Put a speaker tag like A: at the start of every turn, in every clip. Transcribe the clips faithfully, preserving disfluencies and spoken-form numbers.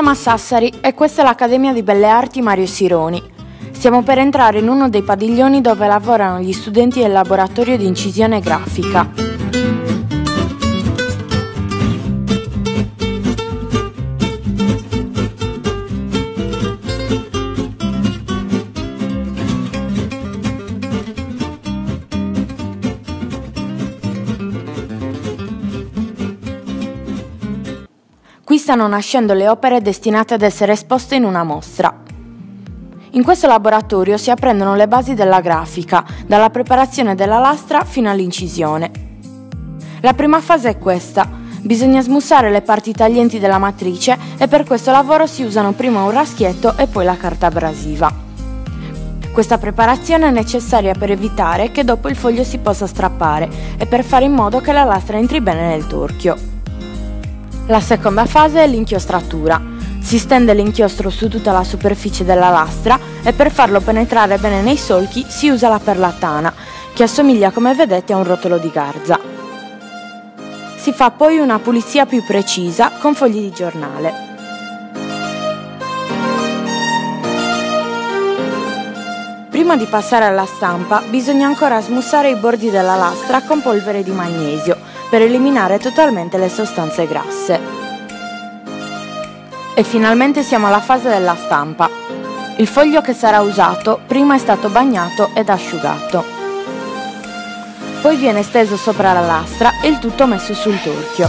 A: siamo a Sassari e questa è l'Accademia di Belle Arti Mario Sironi. Stiamo per entrare in uno dei padiglioni dove lavorano gli studenti del laboratorio di incisione grafica. Qui stanno nascendo le opere destinate ad essere esposte in una mostra. In questo laboratorio si apprendono le basi della grafica, dalla preparazione della lastra fino all'incisione. La prima fase è questa: bisogna smussare le parti taglienti della matrice e per questo lavoro si usano prima un raschietto e poi la carta abrasiva. Questa preparazione è necessaria per evitare che dopo il foglio si possa strappare e per fare in modo che la lastra entri bene nel torchio. La seconda fase è l'inchiostratura. Si stende l'inchiostro su tutta la superficie della lastra e per farlo penetrare bene nei solchi si usa la perlatana, che assomiglia, come vedete, a un rotolo di garza. Si fa poi una pulizia più precisa con fogli di giornale. Prima di passare alla stampa bisogna ancora smussare i bordi della lastra con polvere di magnesio per eliminare totalmente le sostanze grasse. E finalmente siamo alla fase della stampa. Il foglio che sarà usato prima è stato bagnato ed asciugato. Poi viene steso sopra la lastra e il tutto messo sul torchio.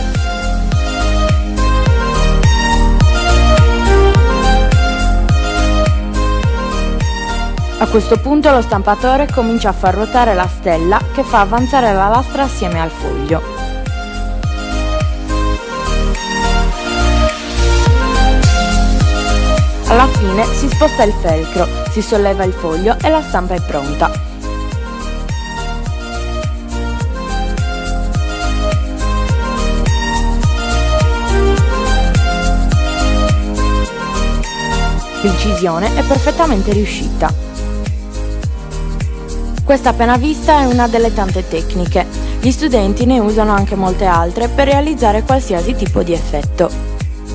A: A questo punto lo stampatore comincia a far ruotare la stella che fa avanzare la lastra assieme al foglio. Alla fine si sposta il feltro, si solleva il foglio e la stampa è pronta. L'incisione è perfettamente riuscita. Questa appena vista è una delle tante tecniche. Gli studenti ne usano anche molte altre per realizzare qualsiasi tipo di effetto.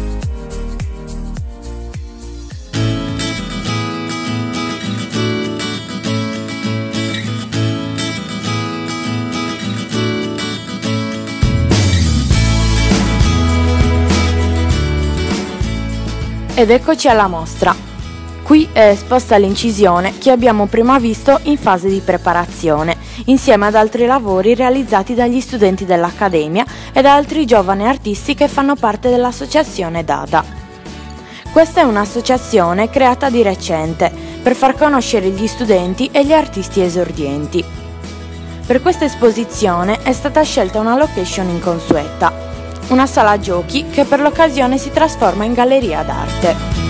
A: Ed eccoci alla mostra. Qui è esposta l'incisione che abbiamo prima visto in fase di preparazione, insieme ad altri lavori realizzati dagli studenti dell'Accademia e da altri giovani artisti che fanno parte dell'associazione Dada. Questa è un'associazione creata di recente per far conoscere gli studenti e gli artisti esordienti. Per questa esposizione è stata scelta una location inconsueta, una sala giochi che per l'occasione si trasforma in galleria d'arte.